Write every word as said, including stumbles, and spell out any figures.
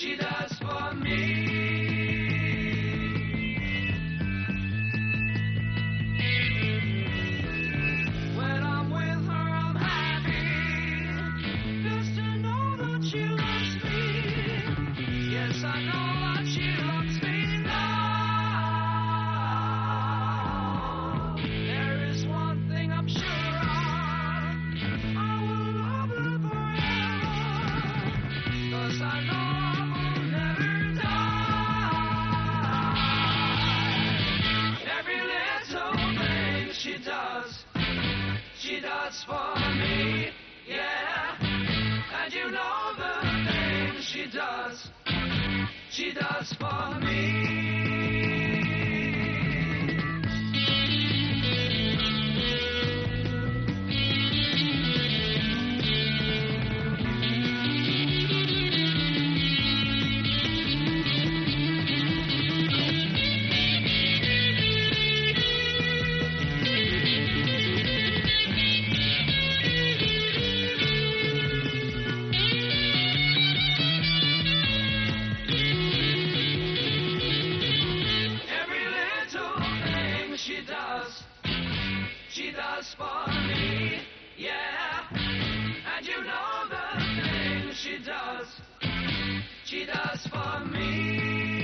she does for me. When I'm with her, I'm happy, just to know that she loves me. Yes, I know that she loves me now. There is one thing I'm sure of, I will love her forever, 'cause I know I will never die. Every little thing she does, she does for me, yeah. And you know the things she does, she does for me. Every little thing she does, she does for me, yeah. And you know the things she does, she does for me.